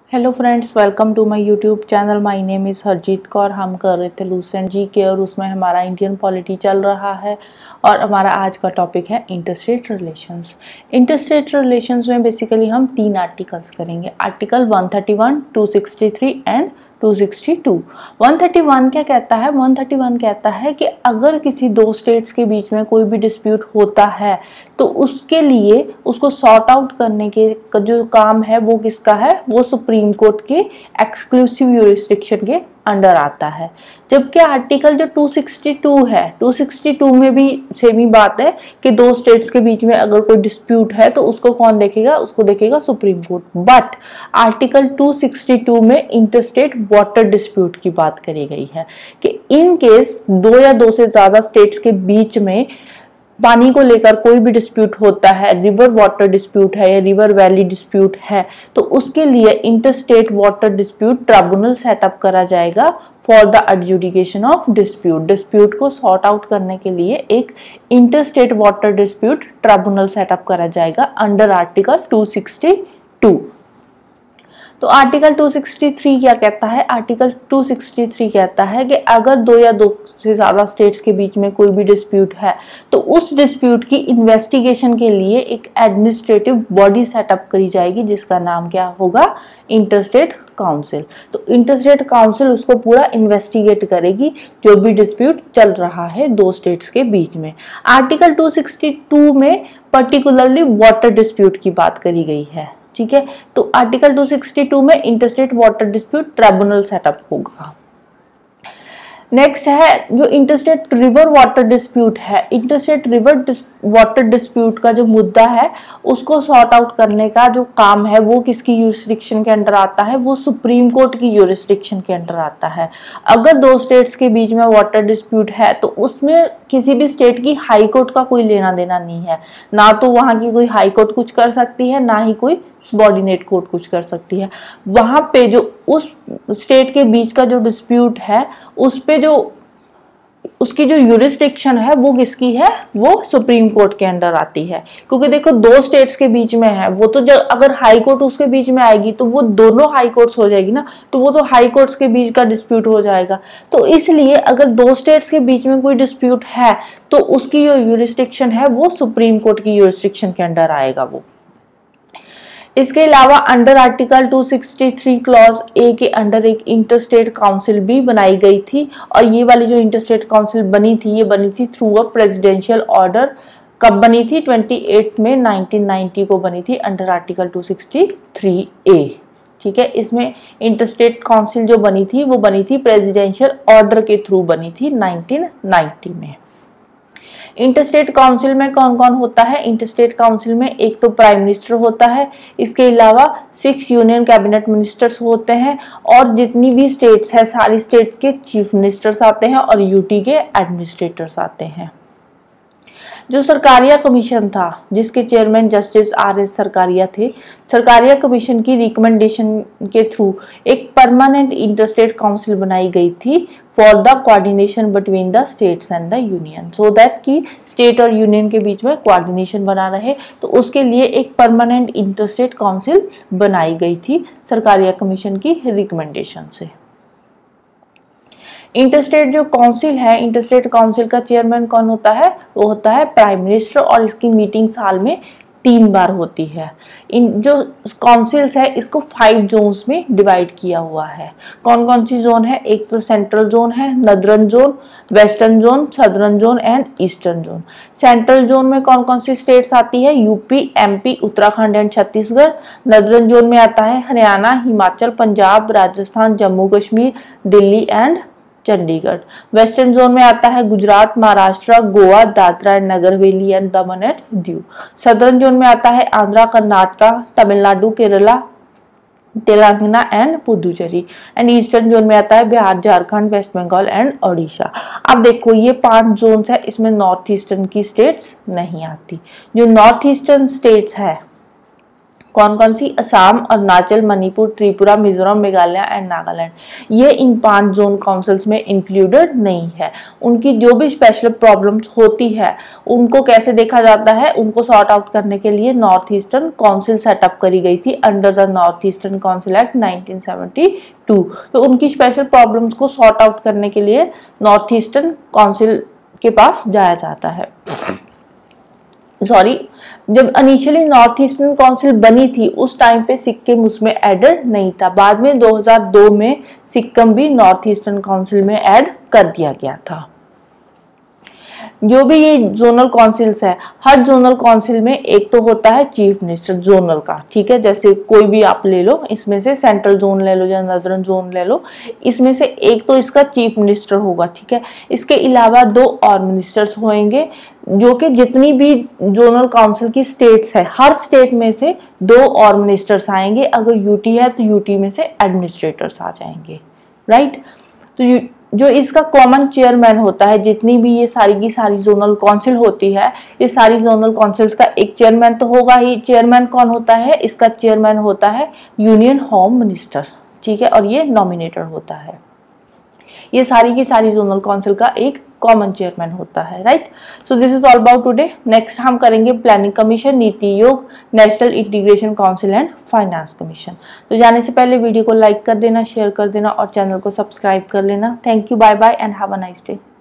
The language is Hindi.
Hello friends, welcome to my YouTube channel. My name is Harjeet Kaur. हम कर रहे थे लूसेंट जी के और उसमें हमारा इंडियन पॉलिटी चल रहा है और हमारा आज का टॉपिक है इंटरस्टेट रिलेशंस। इंटरस्टेट रिलेशंस में बेसिकली हम 3 आर्टिकल्स करेंगे, आर्टिकल 131, 263 एंड 262। 131 क्या कहता है? 131 कहता है कि अगर किसी दो स्टेट्स के बीच में कोई भी डिस्प्यूट होता है तो उसके लिए उसको सॉर्ट आउट करने के जो काम है वो किसका है? वो सुप्रीम कोर्ट के एक्सक्लूसिव यूरिसडिक्शन के अंडर आता है। जबकि आर्टिकल जो 262 है, 262 में भी सेम ही बात है कि दो स्टेट्स के बीच में अगर कोई डिस्प्यूट है तो उसको कौन देखेगा? उसको देखेगा सुप्रीम कोर्ट। बट आर्टिकल 262 में इंटरस्टेट वाटर डिस्प्यूट की बात करी गई है कि इन केस दो या दो से ज्यादा स्टेट्स के बीच में पानी को लेकर कोई भी डिस्प्यूट होता है, रिवर वाटर डिस्प्यूट है या रिवर वैली डिस्प्यूट है, तो उसके लिए interstate water dispute tribunal setup करा जाएगा for the adjudication of dispute. Dispute को सॉर्ट आउट करने के लिए एक interstate water dispute tribunal setup करा जाएगा अंडर आर्टिकल 262। तो आर्टिकल 263 क्या कहता है? आर्टिकल 263 कहता है कि अगर दो या दो से ज़्यादा स्टेट्स के बीच में कोई भी डिस्प्यूट है तो उस डिस्प्यूट की इन्वेस्टिगेशन के लिए एक एडमिनिस्ट्रेटिव बॉडी सेटअप करी जाएगी जिसका नाम क्या होगा? Interstate council. तो इंटरस्टेट काउंसिल उसको पूरा इन्वेस्टिगेट करेगी जो भी डिस्प्यूट चल रहा है दो स्टेट्स के बीच में। आर्टिकल 262 में पर्टिकुलरली वाटर डिस्प्यूट की बात करी गई है, ठीक है। तो आर्टिकल 262 में interstate water dispute tribunal setup होगा। नेक्स्ट है जो इंटरस्टेट रिवर वाटर डिस्प्यूट है। इंटरस्टेट रिवर वाटर डिस्प्यूट का जो मुद्दा है उसको सॉर्ट आउट करने का जो काम है वो किसकी यूरिसडिक्शन के अंडर आता है? वो सुप्रीम कोर्ट की यूरिसडिक्शन के अंडर आता है। अगर दो स्टेट्स के बीच में वाटर डिस्प्यूट है तो उसमें किसी भी स्टेट की हाई कोर्ट का कोई लेना देना नहीं है। ना तो वहां की कोई हाई कोर्ट कुछ कर सकती है, ना ही कोई सबऑर्डिनेट कोर्ट कुछ कर सकती है। वहां पे जो उस स्टेट के बीच का जो डिस्प्यूट है उस पे जो उसकी जो यूरिसडिक्शन है वो किसकी है? वो सुप्रीम कोर्ट के अंडर आती है। क्योंकि देखो दो स्टेट्स के बीच में है, वो तो जब अगर हाई कोर्ट उसके बीच में आएगी तो वो दोनों हाई कोर्ट्स हो जाएगी ना, तो वो तो हाई कोर्ट्स के बीच का डिस्प्यूट हो जाएगा। तो इसलिए अगर दो स्टेट्स के बीच में कोई डिस्प्यूट है तो उसकी जो यूरिसडिक्शन है वो सुप्रीम कोर्ट की यूरिसडिक्शन के अंडर आएगा वो। इसके अलावा अंडर आर्टिकल 263 क्लॉज ए के अंडर एक इंटरस्टेट काउंसिल भी बनाई गई थी और ये वाली जो इंटरस्टेट काउंसिल बनी थी ये बनी थी थ्रू अ प्रेसिडेंशियल ऑर्डर। कब बनी थी? 28 में 1990 को बनी थी अंडर आर्टिकल 263 ए, ठीक है। इसमें इंटरस्टेट काउंसिल जो बनी थी वो बनी थी प्रेसिडेंशियल ऑर्डर के थ्रू बनी थी 1990 में। इंटरस्टेट काउंसिल में कौन कौन होता है? इंटरस्टेट काउंसिल में एक तो प्राइम मिनिस्टर होता है, इसके अलावा 6 यूनियन कैबिनेट मिनिस्टर्स होते हैं और जितनी भी स्टेट्स है सारी स्टेट्स के चीफ मिनिस्टर्स आते हैं और यूटी के एडमिनिस्ट्रेटर्स आते हैं। जो सरकारिया कमीशन था जिसके चेयरमैन जस्टिस आर.एस. सरकारिया थे, सरकारिया कमीशन की रिकमेंडेशन के थ्रू एक परमानेंट इंटरस्टेट काउंसिल बनाई गई थी for the coordination between the states and the union, so that कि स्टेट और यूनियन के बीच में कोऑर्डिनेशन बना रहे। तो उसके लिए एक परमानेंट इंटरस्टेट काउंसिल बनाई गई थी सरकारिया कमीशन की रिकमेंडेशन से। इंटरस्टेट जो काउंसिल है, इंटरस्टेट काउंसिल का चेयरमैन कौन होता है? वो होता है प्राइम मिनिस्टर और इसकी मीटिंग साल में 3 बार होती है। इन जो काउंसिल्स है इसको 5 जोन्स में डिवाइड किया हुआ है। कौन कौन सी जोन है? एक तो सेंट्रल जोन है, northern zone, western zone, southern zone and eastern zone. Central zone में कौन कौन सी स्टेट्स आती है? UP, MP, Uttarakhand and Chhattisgarh. Northern zone में आता है Haryana, Himachal, Punjab, Rajasthan, Jammu Kashmir, Delhi and Chandigarh. Western zone में आता है Gujarat, Maharashtra, Goa, Dadra and Nagar Haveli and Daman and Diu. Southern zone में आता है Andhra, Karnataka, Tamil Nadu, Kerala, Telangana and Puducherry. And eastern zone में आता है बिहार, झारखंड, वेस्ट बंगाल एंड ओडिशा। अब देखो ये 5 जोन्स है, इसमें नॉर्थ ईस्टर्न की स्टेट्स नहीं आती। जो नॉर्थ ईस्टर्न स्टेट्स है कौन कौन सी? असम, अरुणाचल, मणिपुर, त्रिपुरा, मिजोरम, मेघालय एंड नागालैंड। ये इन 5 जोन काउंसिल्स में इंक्लूडेड नहीं है। उनकी जो भी स्पेशल प्रॉब्लम्स होती है उनको कैसे देखा जाता है, उनको सॉर्ट आउट करने के लिए नॉर्थ ईस्टर्न काउंसिल सेटअप करी गई थी under the north eastern council act 1972। तो उनकी स्पेशल प्रॉब्लम्स को सॉर्ट आउट करने के लिए नॉर्थ ईस्टर्न काउंसिल के पास जाया जाता है। सॉरी, जब इनिशियली नॉर्थ ईस्टर्न काउंसिल बनी थी उस टाइम पे सिक्किम उसमें एडेड नहीं था। बाद में 2002 में सिक्किम भी नॉर्थ ईस्टर्न काउंसिल में ऐड कर दिया गया था। जो भी ये जोनल काउंसिल्स है, हर जोनल काउंसिल में एक तो होता है चीफ मिनिस्टर जोनल का, ठीक है। जैसे कोई भी आप ले लो, इसमें से सेंट्रल जोन ले लो या नॉर्दर्न जोन ले लो, इसमें से एक तो इसका चीफ मिनिस्टर होगा, ठीक है। इसके अलावा 2 और मिनिस्टर्स होंगे, जो कि जितनी भी जोनल काउंसिल की स्टेट्स है, हर स्टेट में से 2 और मिनिस्टर्स आएंगे। अगर यूटी है तो यूटी में से एडमिनिस्ट्रेटर्स आ जाएंगे, राइट। तो जो इसका कॉमन चेयरमैन होता है, जितनी भी ये सारी की सारी जोनल काउंसिल होती है, ये सारी जोनल काउंसिल्स का एक चेयरमैन तो होगा ही। चेयरमैन कौन होता है? इसका चेयरमैन होता है यूनियन होम मिनिस्टर, ठीक है, और ये नॉमिनेटर होता है। ये सारी की सारी जोनल काउंसिल का एक कॉमन चेयरमैन होता है, right. So this is all about today. Next हम करेंगे planning commission, Niti Aayog, national integration council and finance commission. तो जाने से पहले वीडियो को लाइक कर देना, शेयर कर देना और चैनल को सब्सक्राइब कर लेना। Thank you, bye bye and have a nice day.